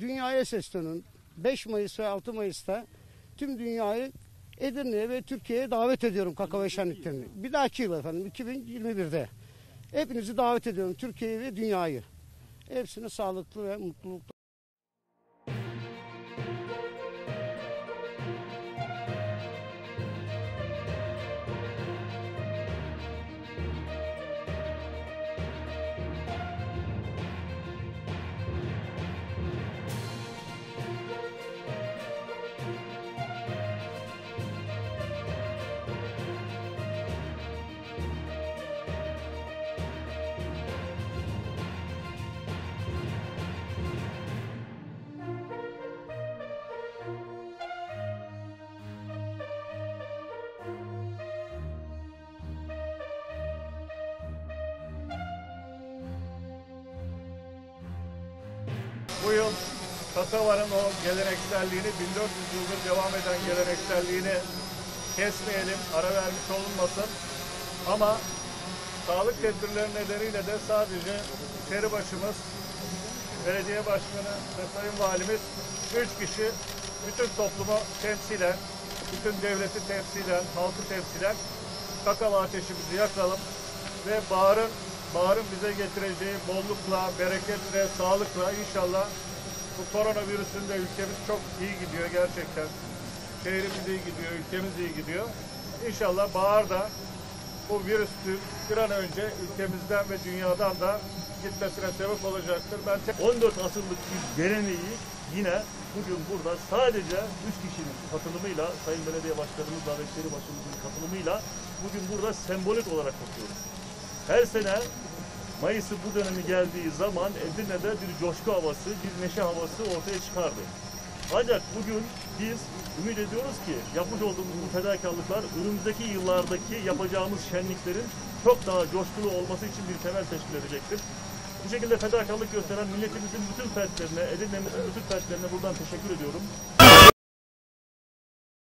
dünyaya sesleniyorum. 5 Mayıs ve 6 Mayıs'ta tüm dünyayı Edirne'ye ve Türkiye'ye davet ediyorum kakao şenliklerini. Bir dahaki yıl efendim 2021'de. Hepinizi davet ediyorum, Türkiye'yi ve dünyayı. Hepsine sağlıklı ve mutluluklu. Bu yıl Kakava'nın o gelenekselliğini, 1400 yıldır devam eden gelenekselliğini kesmeyelim, ara vermiş olunmasın. Ama sağlık tedbirleri nedeniyle de sadece Şehirbaşımız, belediye başkanı ve sayın valimiz 3 kişi bütün toplumu temsilen, bütün devleti temsilen, halkı temsilen kakao ateşimizi yakalım ve Baharın bize getireceği bollukla, bereketle, sağlıkla inşallah bu koronavirüsün de ülkemiz çok iyi gidiyor gerçekten. Şehrimiz iyi gidiyor, ülkemiz iyi gidiyor. İnşallah baharda bu virüsün bir an önce ülkemizden ve dünyadan da gitmesine sebep olacaktır. 14 asırlık bir geleneği yine bugün burada sadece 3 kişinin katılımıyla, Sayın Belediye Başkanımız ve Şehirbaşımızın katılımıyla bugün burada sembolik olarak kutluyoruz. Her sene Mayıs'ı bu dönemi geldiği zaman Edirne'de bir coşku havası, bir neşe havası ortaya çıkardı. Ancak bugün biz ümit ediyoruz ki yapmış olduğumuz bu fedakarlıklar önümüzdeki yıllardaki yapacağımız şenliklerin çok daha coşkulu olması için bir temel teşkil edecektir. Bu şekilde fedakarlık gösteren milletimizin bütün fertlerine, Edirne'mizin bütün fertlerine buradan teşekkür ediyorum.